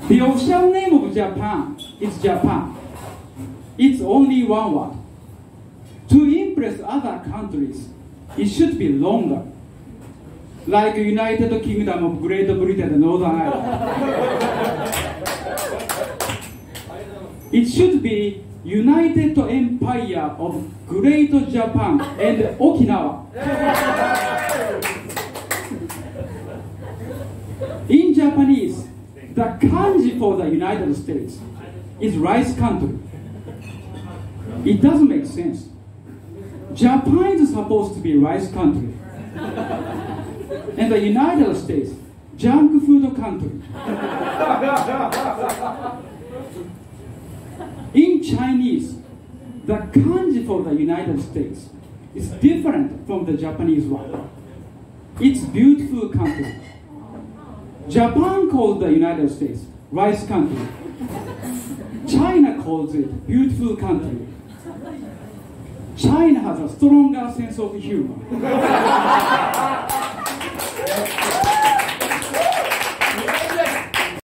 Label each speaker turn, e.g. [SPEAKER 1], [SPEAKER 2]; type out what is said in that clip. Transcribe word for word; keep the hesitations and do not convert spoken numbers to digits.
[SPEAKER 1] The official name of Japan is Japan. It's only one word. To impress other countries, it should be longer. Like United Kingdom of Great Britain and Northern Ireland. It should be United Empire of Great Japan and Okinawa. In Japanese, the kanji for the United States is rice country. It doesn't make sense. Japan is supposed to be rice country. And the United States, junk food country. In Chinese, the kanji for the United States is different from the Japanese one. It's beautiful country. Japan calls the United States rice country. China calls it beautiful country. China has a stronger sense of humor.